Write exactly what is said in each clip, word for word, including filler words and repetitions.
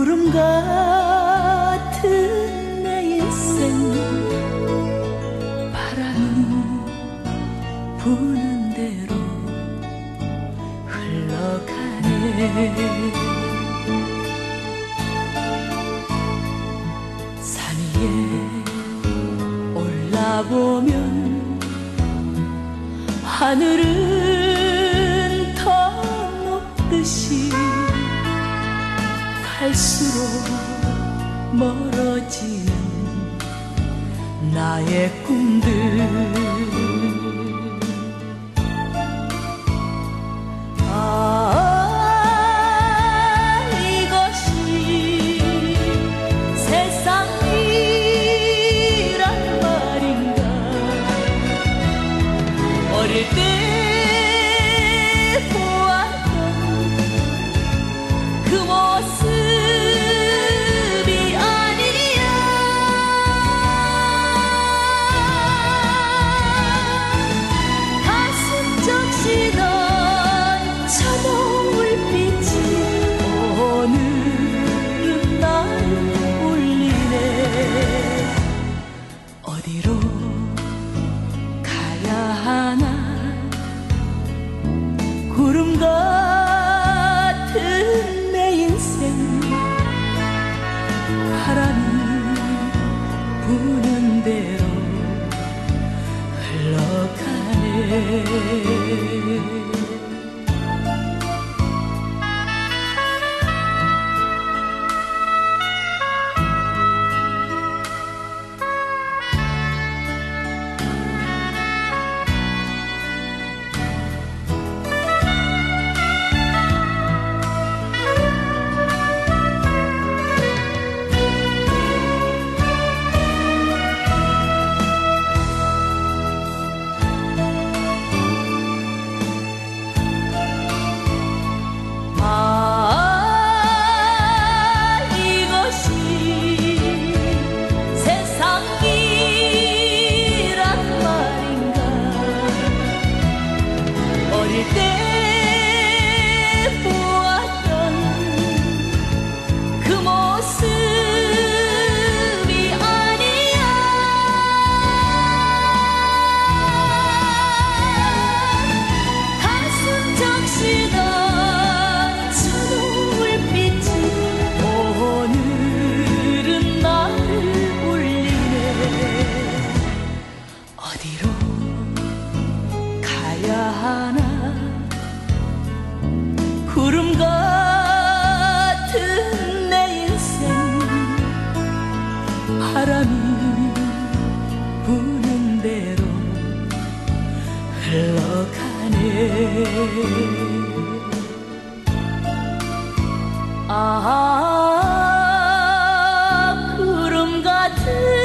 구름 같은 내 인생 바람이 부는 대로 흘러가네. 산 위에 올라보면 하늘은 더 높듯이 갈수록 멀어지는 나의 꿈들. 아, 이것이 세상이란 말인가. 어릴 때 보았던 그 모습이 아니야. 가슴 적시던 저 노을빛이 오늘은 나를 울리네. 어디로 가야 하나. 구름 같은 내 인생 바람이 부는 대로 흘러가네. 구름 같은 내 인생 바람이 부는 대로 흘러가네. 아, 구름 같은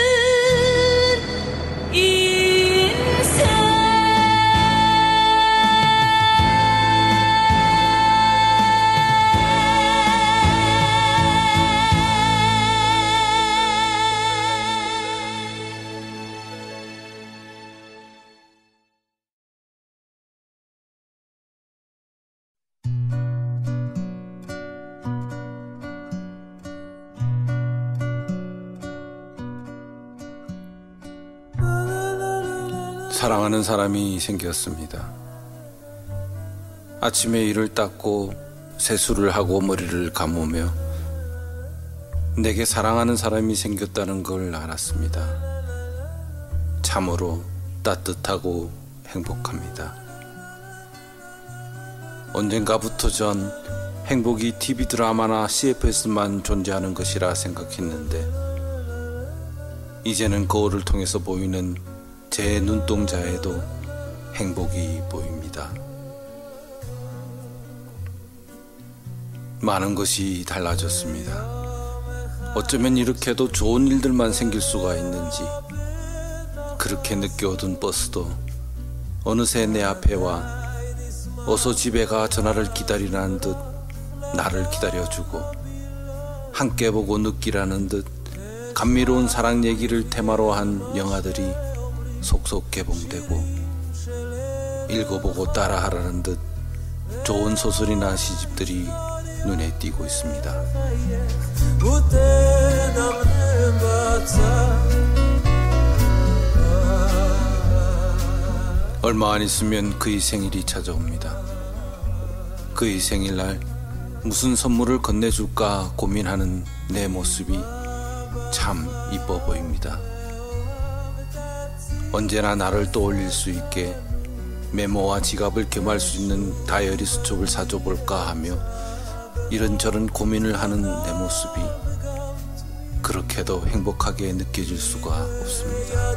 사랑하는 사람이 생겼습니다. 아침에 이를 닦고 세수를 하고 머리를 감으며 내게 사랑하는 사람이 생겼다는 걸 알았습니다. 참으로 따뜻하고 행복합니다. 언젠가부터 전 행복이 티비 드라마나 씨에프에스만 존재하는 것이라 생각했는데 이제는 거울을 통해서 보이는 제 눈동자에도 행복이 보입니다. 많은 것이 달라졌습니다. 어쩌면 이렇게도 좋은 일들만 생길 수가 있는지 그렇게 늦게 오던 버스도 어느새 내 앞에 와 어서 집에 가 전화를 기다리라는 듯 나를 기다려주고 함께 보고 느끼라는 듯 감미로운 사랑 얘기를 테마로 한 영화들이 속속 개봉되고 읽어보고 따라하라는 듯 좋은 소설이나 시집들이 눈에 띄고 있습니다. 얼마 안 있으면 그의 생일이 찾아옵니다. 그의 생일날 무슨 선물을 건네줄까 고민하는 내 모습이 참 이뻐 보입니다. 언제나 나를 떠올릴 수 있게 메모와 지갑을 겸할 수 있는 다이어리 수첩을 사줘볼까 하며 이런저런 고민을 하는 내 모습이 그렇게도 행복하게 느껴질 수가 없습니다.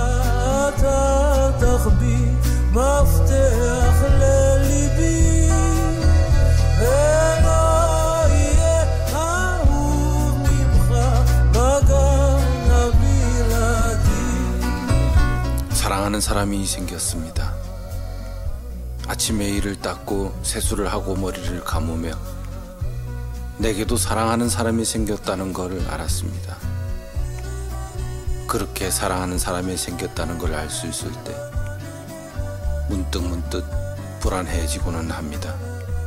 사랑하는 사람이 생겼습니다. 아침에 이를 닦고 세수를 하고 머리를 감으며 내게도 사랑하는 사람이 생겼다는 걸 알았습니다. 그렇게 사랑하는 사람이 생겼다는 걸 알 수 있을 때 문득문득 불안해지고는 합니다.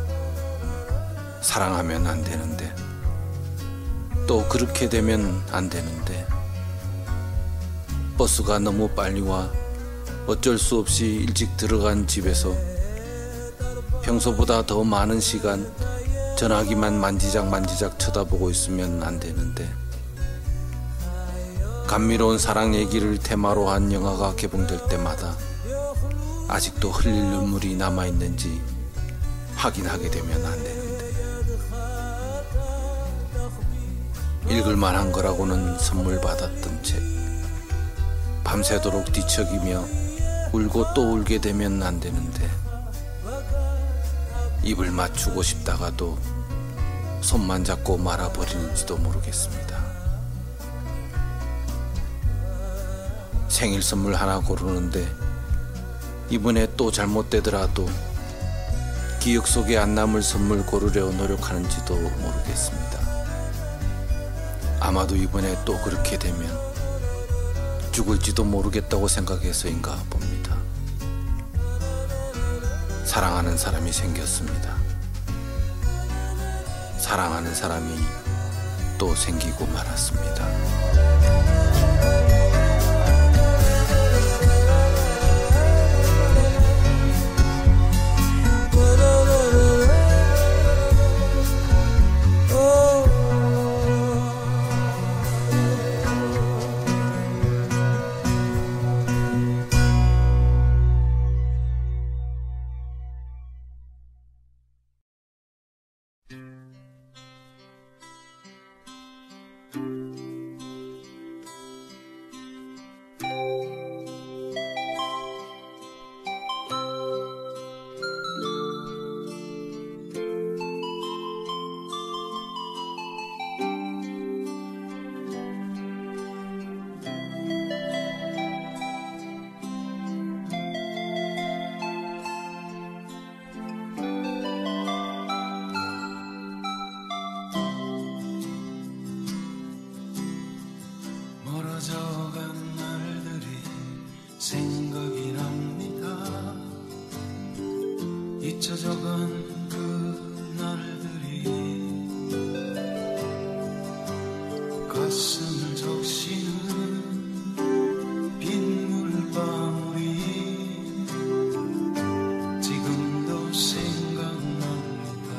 사랑하면 안 되는데, 또 그렇게 되면 안 되는데, 버스가 너무 빨리 와 어쩔 수 없이 일찍 들어간 집에서 평소보다 더 많은 시간 전화기만 만지작 만지작 쳐다보고 있으면 안 되는데, 감미로운 사랑 얘기를 테마로 한 영화가 개봉될 때마다 아직도 흘릴 눈물이 남아있는지 확인하게 되면 안 되는데, 읽을 만한 거라고는 선물 받았던 책 밤새도록 뒤척이며 울고 또 울게 되면 안 되는데, 입을 맞추고 싶다가도 손만 잡고 말아버리는지도 모르겠습니다. 생일 선물 하나 고르는데 이번에 또 잘못되더라도 기억 속에 안 남을 선물 고르려 노력하는지도 모르겠습니다. 아마도 이번에 또 그렇게 되면 죽을지도 모르겠다고 생각해서인가 봅니다. 사랑하는 사람이 생겼습니다. 사랑하는 사람이 또 생기고 말았습니다. 멀어져간 날들이 생각이 납니다. 잊혀져간 그 날들이 가슴을 적시는 빗물방울이 지금도 생각납니다.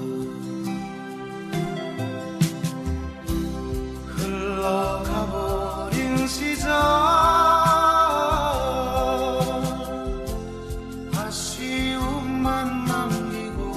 흘러가버린 시절 아쉬움만 남기고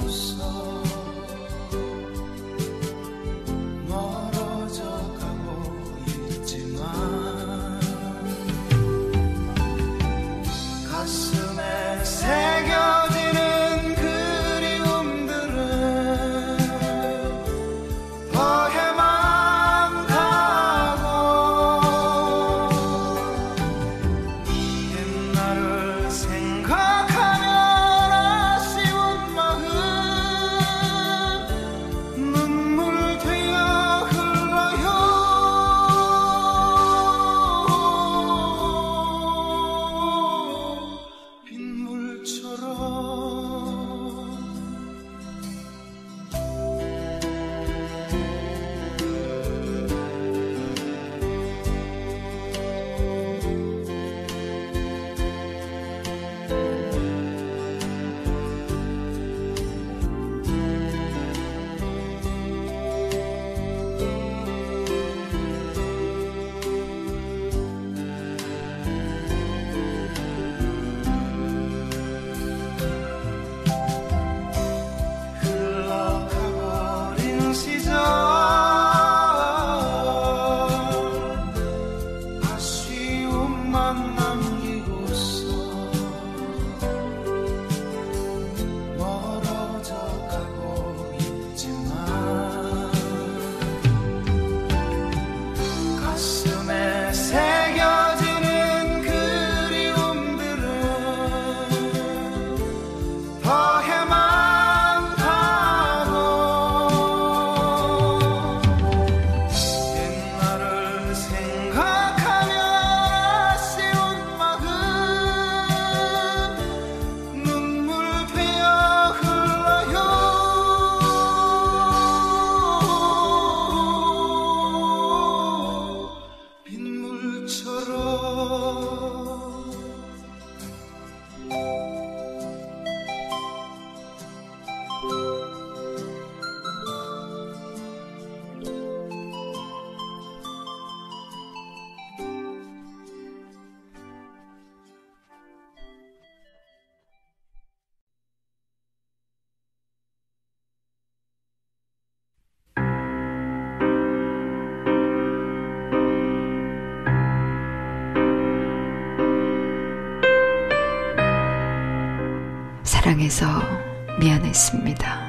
사랑해서 미안했습니다.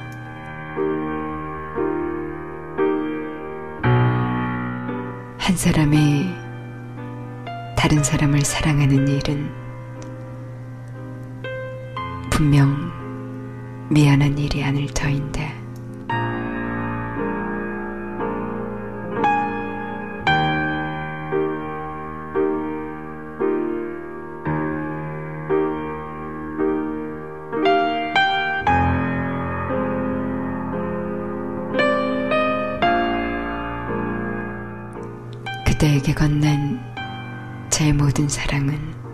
한 사람이 다른 사람을 사랑하는 일은 분명 미안한 일이 아닐 터인데 그대에게 건넨 제 모든 사랑은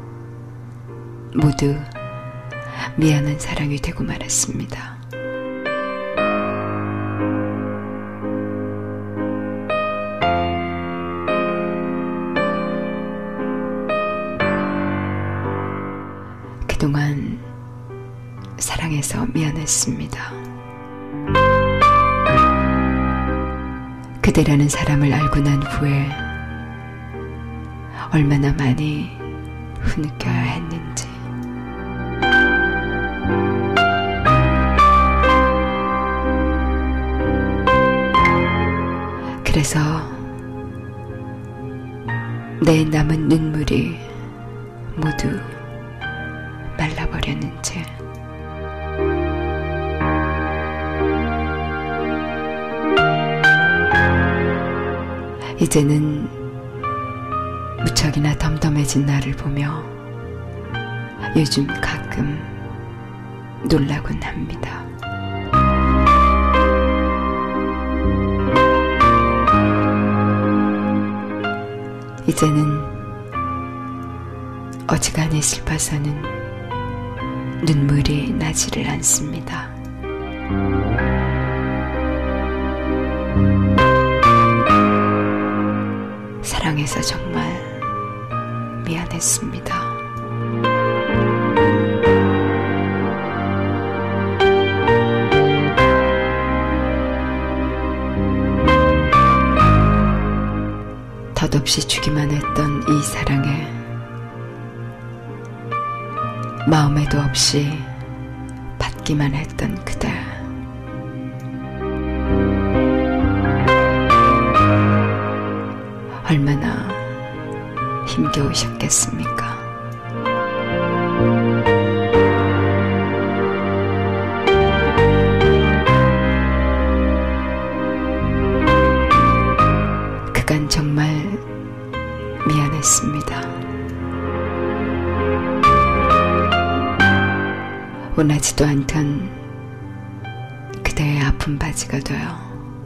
모두 미안한 사랑이 되고 말았습니다. 그동안 사랑해서 미안했습니다. 그대라는 사람을 알고 난 후에 얼마나 많이 흐느껴야 했는지. 그래서 내 남은 눈물이 모두 말라버렸는지. 이제는 무척이나 덤덤해진 나를 보며 요즘 가끔 놀라곤 합니다. 이제는 어지간히 슬퍼서는 눈물이 나지를 않습니다. 사랑해서 정말 미안했습니다. 덧없이 주기만 했던 이 사랑에 마음에도 없이 받기만 했던 그대. 얼마나 힘겨우셨겠습니까? 그간 정말 미안했습니다. 원하지도 않던 그대의 아픈 바지가 되어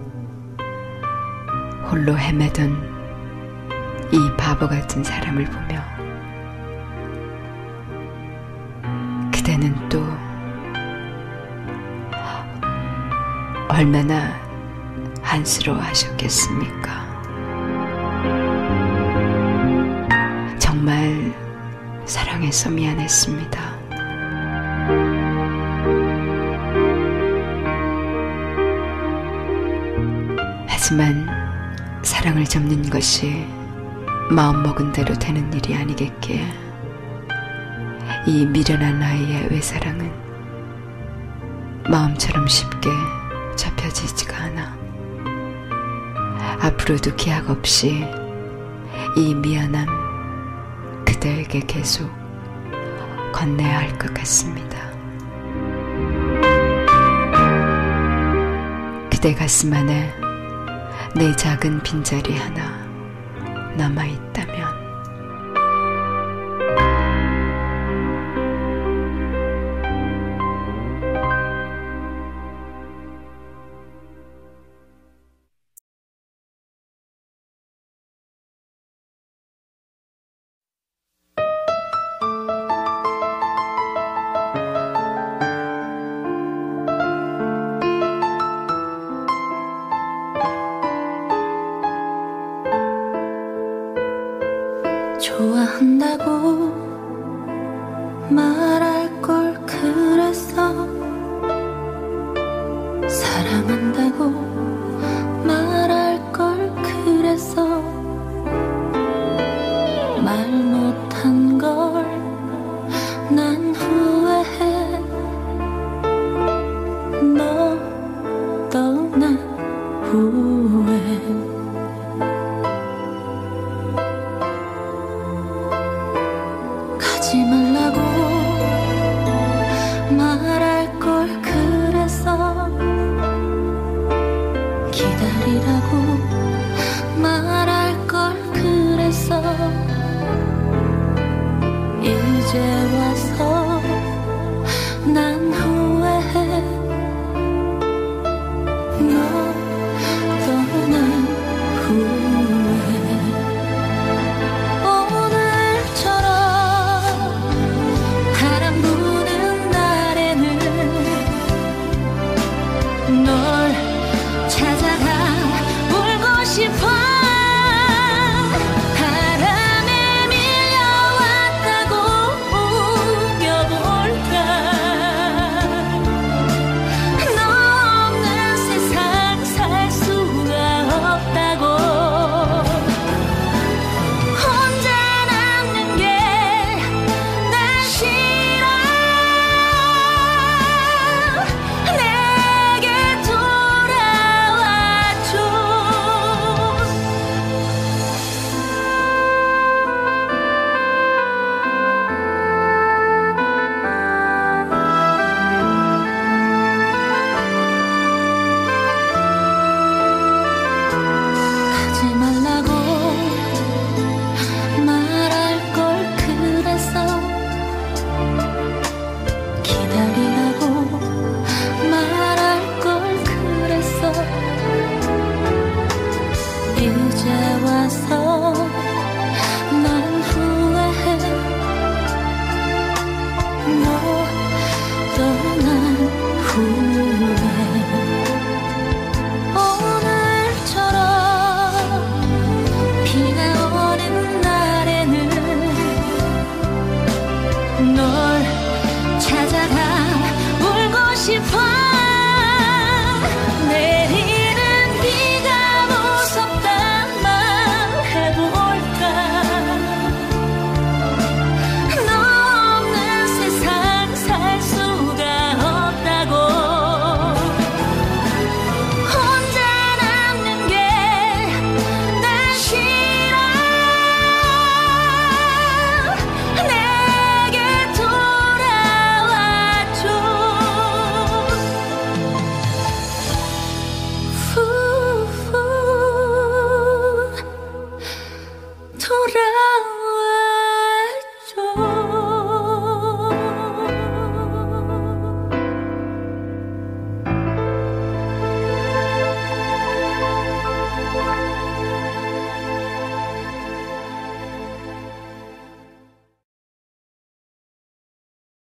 홀로 헤매던 이 바보 같은 사람을 보며 그대는 또 얼마나 안쓰러워하셨겠습니까? 정말 사랑해서 미안했습니다. 하지만 사랑을 접는 것이 마음먹은 대로 되는 일이 아니겠기에 이 미련한 아이의 외사랑은 마음처럼 쉽게 접혀지지가 않아 앞으로도 기약 없이 이 미안함 그대에게 계속 건네야 할 것 같습니다. 그대 가슴 안에 내 작은 빈자리 하나 남아있다면 좋아한다고 말할 걸 그랬어. 사랑한다고 말할 걸 그랬어. 말 못한 걸 난 후회해. 떠난 후에 가지 말라고 말할 걸 그래서 기다리라고 말할 걸 그래서 이제 와서 난 후회해 너 떠난 후에 오늘처럼 바람 부는 날에는 너